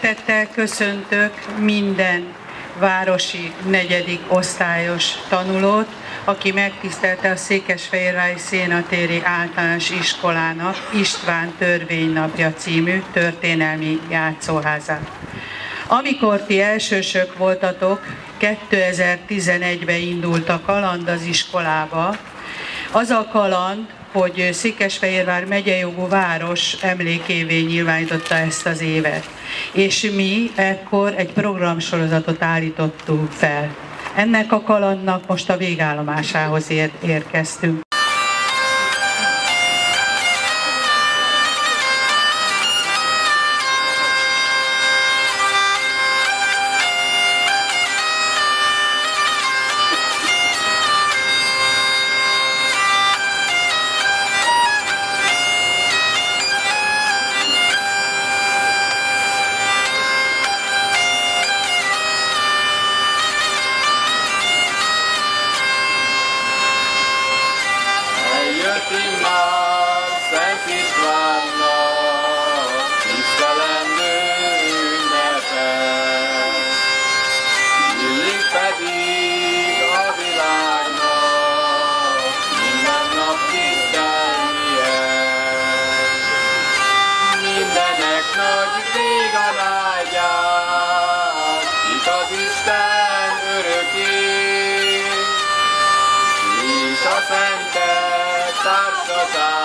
Szeretettel köszöntök minden városi 4. osztályos tanulót, aki megtisztelte a Székesfehérvári Szénatéri Általános Iskolának István Törvénynapja című történelmi játszóházát. Amikor ti elsősök voltatok, 2011-ben indult a kaland az iskolába. Az a kaland, hogy Székesfehérvár megyejogú város emlékévé nyilvánította ezt az évet. És mi ekkor egy programsorozatot állítottunk fel. Ennek a kalandnak most a végállomásához érkeztünk. A szentek társaság.